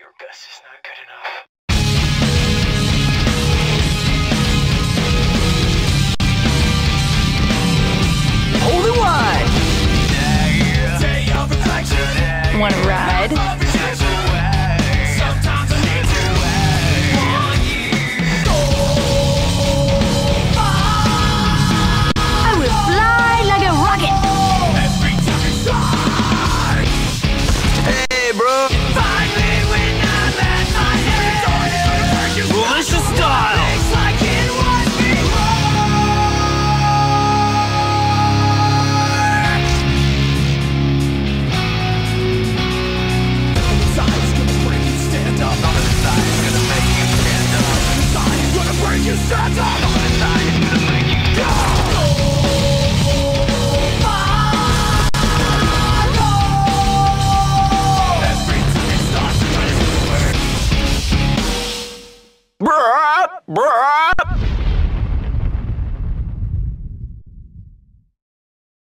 Your best is not good enough. Holy wide! Wanna ride? I will fly like a rocket. Hey, bro! Malicious style! You stand up! Bruh! Bruh!